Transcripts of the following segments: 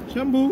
Shambhu.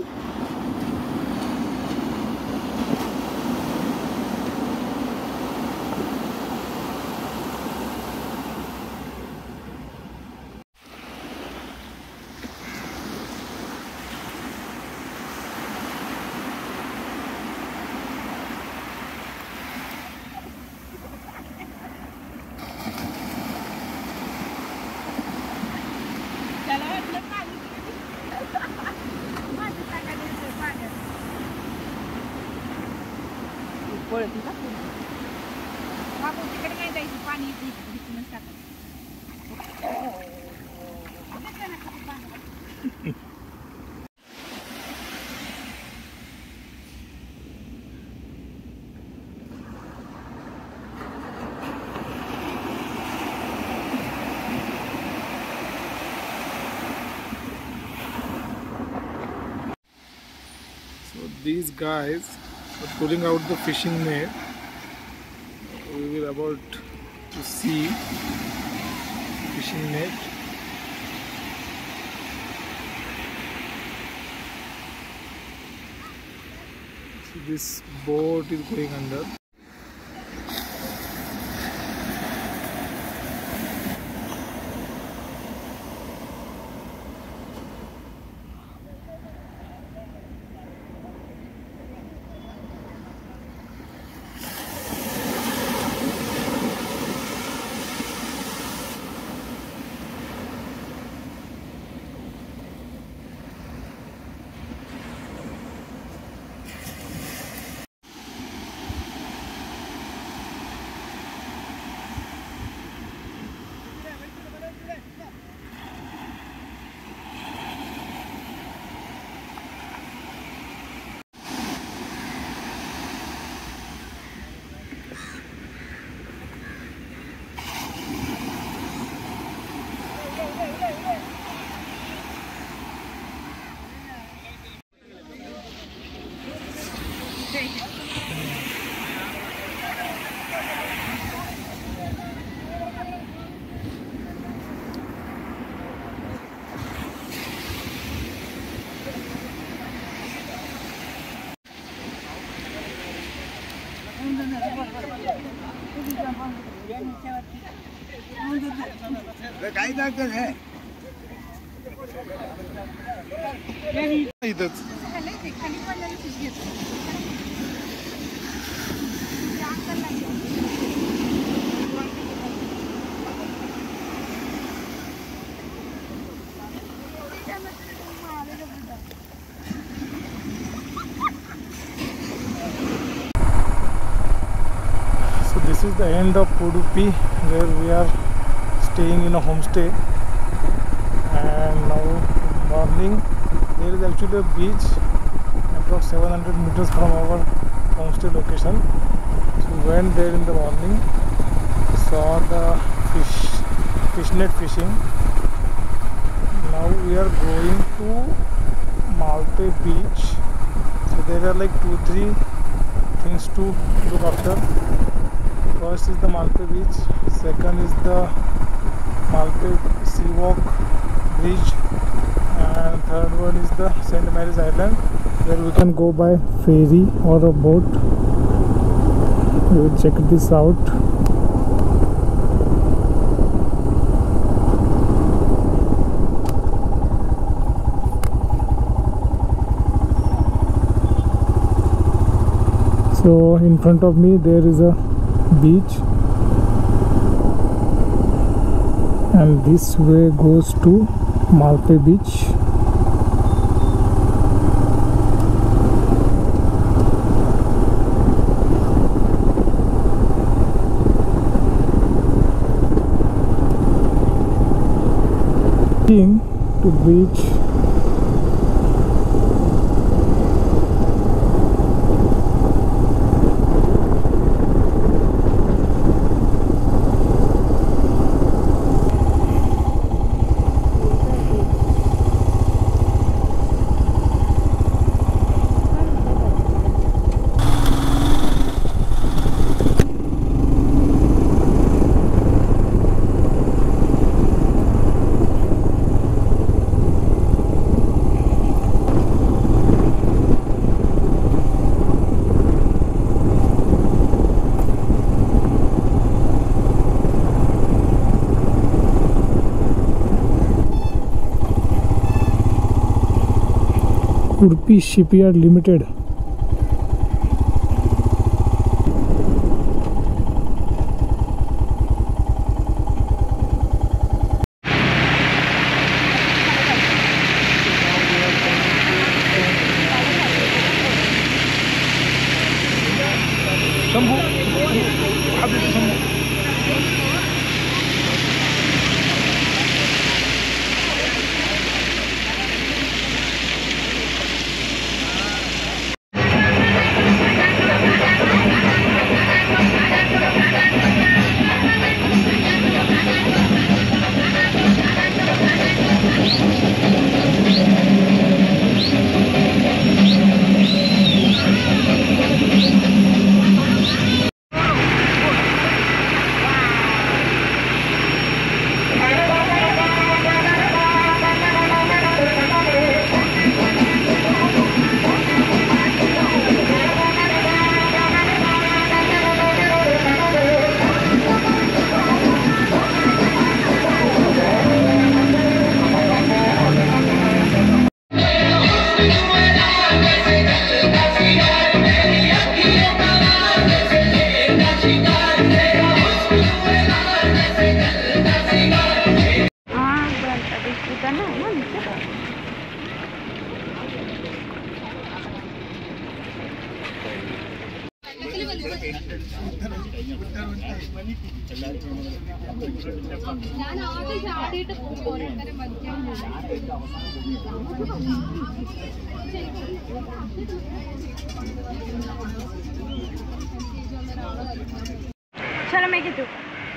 These guys are pulling out the fishing net. We will about to see fishing net. So this boat is going under. This is the end of Udupi, where we are staying in a homestay, and now morning there is actually a beach approx 700 meters from our homestay location. So we went there in the morning, saw the fish net fishing. Now we are going to Malpe beach. So there are like 2-3 things to look after. First is the Malpe beach, second is the Malpe sea walk bridge, and third one is the St. Mary's Island, where we can go by ferry or a boat. We will check this out. So in front of me there is a beach, and this way goes to Malpe beach. To beach. Udupi Shipyard Limited. شامبو حبيبي شامبو. चलो मैं कहती हूँ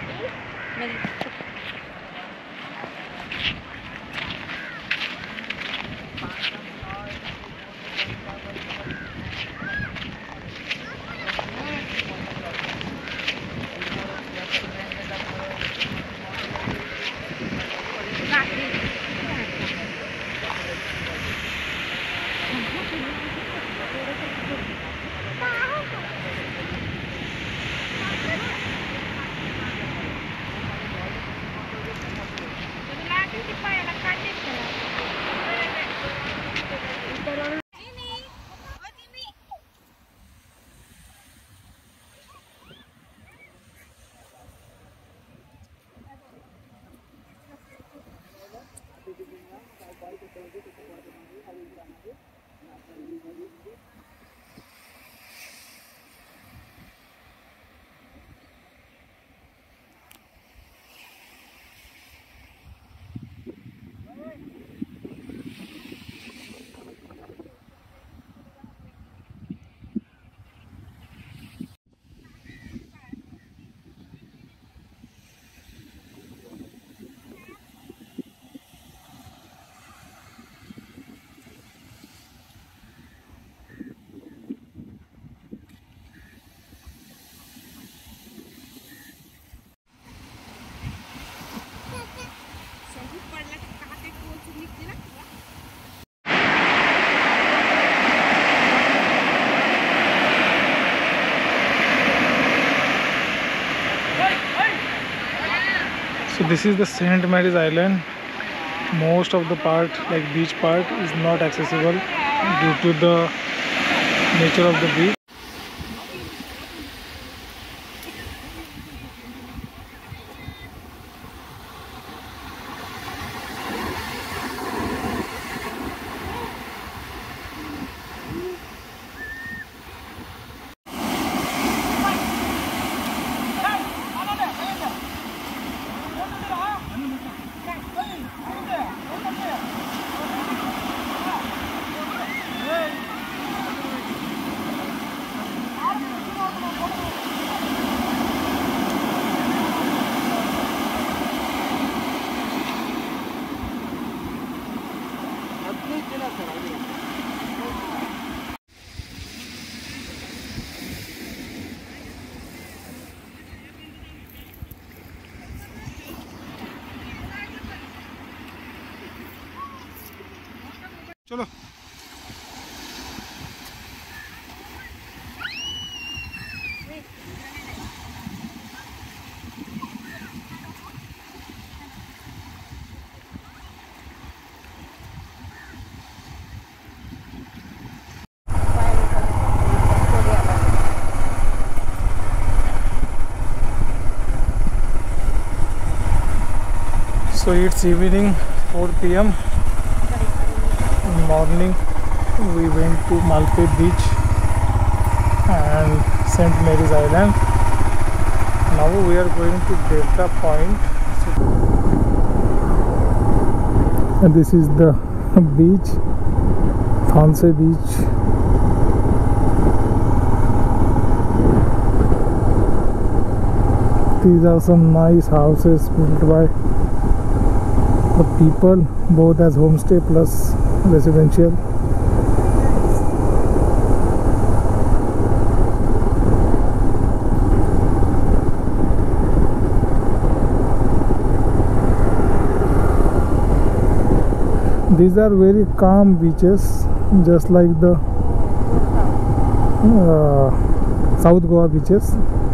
So this is the Saint Mary's Island. Most of the part, like beach part, is not accessible due to the nature of the beach. चलो So it's evening 4 p.m. In morning we went to Malpe beach and St. Mary's Island. Now we are going to Delta Point. And this is the beach, Fancy Beach. These are some nice houses built by the people, both as homestay plus residential. These are very calm beaches, just like the South Goa beaches.